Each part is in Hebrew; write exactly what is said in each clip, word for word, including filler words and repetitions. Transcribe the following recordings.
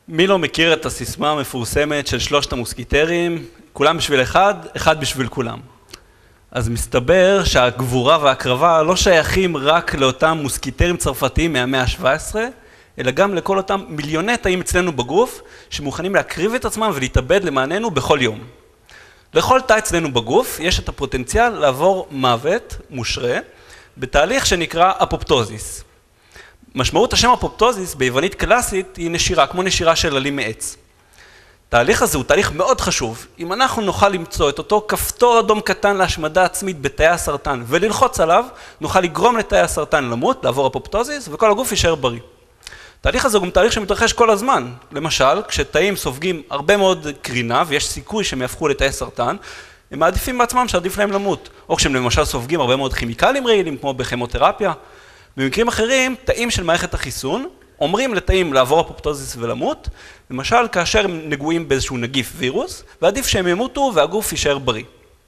מי לא מכיר את הסיסמה המפורסמת של שלושת המוסקיטרים, כולם בשביל אחד, אחד בשביל כולם. אז מסתבר שהגבורה וההקרבה לא שייכים רק לאותם מוסקיטרים צרפתיים מהמאה ה-שבע עשרה, אלא גם לכל אותם מיליוני תאים אצלנו בגוף, שמוכנים להקריב את עצמם ולהתאבד למעננו בכל יום. לכל תא אצלנו בגוף יש את הפוטנציאל לעבור מוות מושרה, בתהליך שנקרא אפופטוזיס. משמעות השם אפופטוזיס ביוונית קלאסית היא נשירה, כמו נשירה של עלים מעץ. התהליך הזה הוא תהליך מאוד חשוב. אם אנחנו נוכל למצוא את אותו כפתור אדום קטן להשמדה עצמית בתאי הסרטן וללחוץ עליו, נוכל לגרום לתאי הסרטן למות, לעבור אפופטוזיס, וכל הגוף יישאר בריא. התהליך הזה הוא גם תהליך שמתרחש כל הזמן. למשל, כשתאים סופגים הרבה מאוד קרינה ויש סיכוי שהם יהפכו לתאי סרטן, הם מעדיפים בעצמם שעדיף להם למות. או כשהם למשל סופגים הרבה מאוד כימיקלים רעילים, כמו בכימותרפיה. במקרים אחרים, תאים של מערכת החיסון אומרים לתאים לעבור אפופטוזיס ולמות, למשל כאשר הם נגועים באיזשהו נגיף וירוס, ועדיף שהם ימותו והגוף יישאר בריא.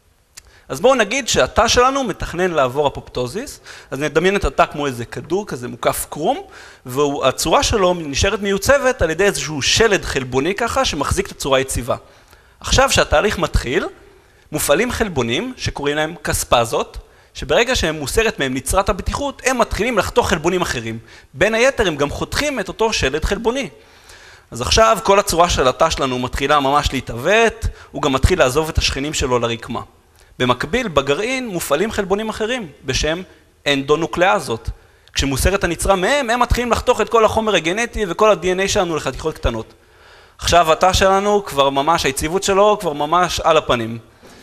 אז בואו נגיד שהתא שלנו מתכנן לעבור אפופטוזיס, אז נדמיין את התא כמו איזה כדור כזה מוקף קרום, והצורה שלו נשארת מיוצבת על ידי איזשהו שלד חלבוני ככה שמחזיק את הצורה יציבה. עכשיו שהתהליך מתחיל, מופעלים חלבונים שקוראים להם קספזות, שברגע שהם מוסרת מהם נצרת הבטיחות, הם מתחילים לחתוך חלבונים אחרים. בין היתר הם גם חותכים את אותו שלד חלבוני. אז עכשיו כל הצורה של התא שלנו מתחילה ממש להתעוות, הוא גם מתחיל לעזוב את השכנים שלו לרקמה. במקביל, בגרעין מופעלים חלבונים אחרים, בשם אנדונוקלאזות. כשמוסרת הנצרה מהם, הם מתחילים לחתוך את כל החומר הגנטי וכל ה-די אן איי שלנו לחתיכות קטנות. עכשיו התא שלנו כבר ממש, היציבות שלו כבר ממש על הפנים.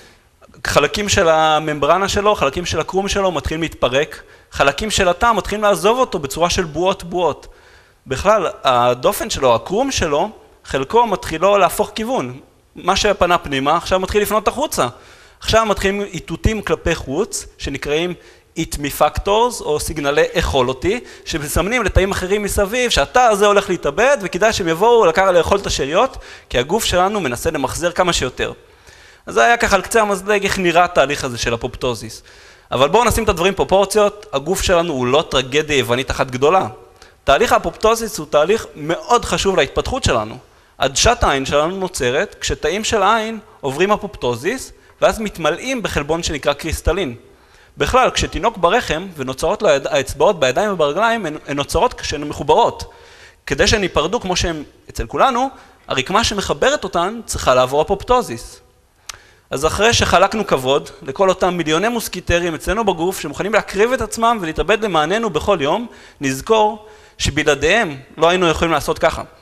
חלקים של הממברנה שלו, חלקים של הקרום שלו מתחילים להתפרק, חלקים של התא מתחילים לעזוב אותו בצורה של בועות בועות. בכלל, הדופן שלו, הקרום שלו, חלקו מתחילו להפוך כיוון. מה שפנה פנימה, עכשיו מתחיל לפנות החוצה. עכשיו מתחילים איתותים כלפי חוץ, שנקראים איתמיפקטורס או סיגנלי אכולותי, שמסמנים לתאים אחרים מסביב שהתא הזה הולך להתאבד, וכדאי שהם יבואו לקחת לאכול את השאריות, כי הגוף שלנו מנסה למחזר כמה שיותר. אז זה היה ככה על קצה המזלג איך נראה התהליך הזה של אפופטוזיס. אבל בואו נשים את הדברים פרופורציות, הגוף שלנו הוא לא טרגדיה יוונית אחת גדולה. תהליך האפופטוזיס הוא תהליך מאוד חשוב להתפתחות שלנו. עדשת העין שלנו נוצרת כשתאים של העין עוברים אפופטוזיס, ואז מתמלאים בחלבון שנקרא קריסטלין. בכלל, כשתינוק ברחם ונוצרות לו האצבעות בידיים וברגליים, הן נוצרות כשהן מחוברות. כדי שהן ייפרדו כמו שהן אצל כולנו, הרקמה שמחברת אותן צריכה לעבור אפופטוזיס. אז אחרי שחלקנו כבוד לכל אותם מיליוני מוסקיטרים אצלנו בגוף שמוכנים להקריב את עצמם ולהתאבד למעננו בכל יום, נזכור שבלעדיהם לא היינו יכולים לעשות ככה.